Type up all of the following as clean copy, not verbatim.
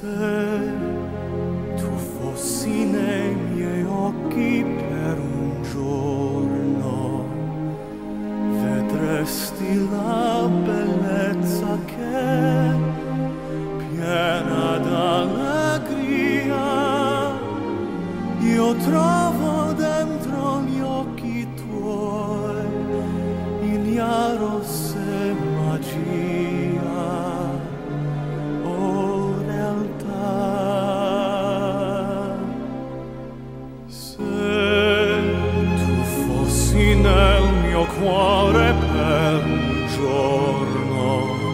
Se tu fossi nei miei occhi per un giorno, vedresti la bellezza che, piena d'allegria, io trovo dentro gli occhi tuoi, ignaros e magia, o realtà. Se tu fossi nel mio cuore per un giorno,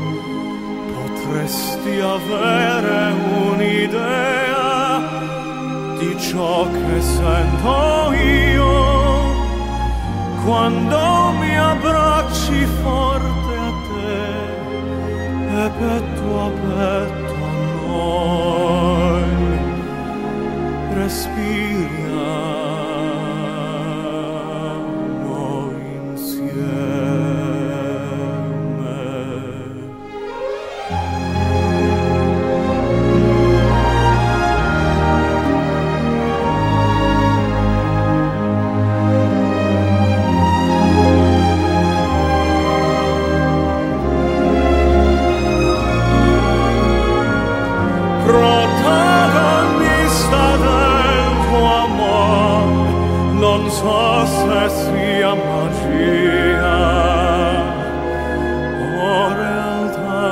potresti avere un'idea di ciò che sento io quando mi abbracci forte a te e petto a petto noi respiriamo insieme. Protagonista del tuo amor, non so se sia magia o realtà.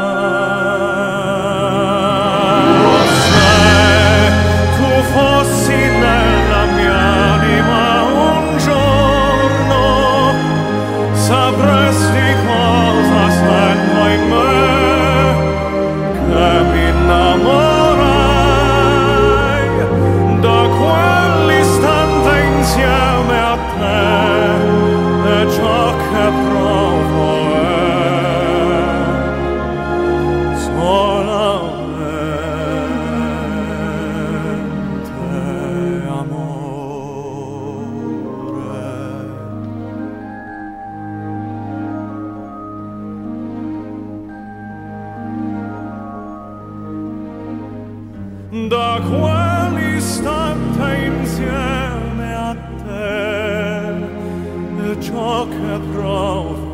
Se tu fossi nella mia anima un giorno, sapresti cosa sento in me, che mi innamorai da quell'istante insieme a te, e ciò che provo è solamente amore. Da quell'istante insieme a te, e ciò che provo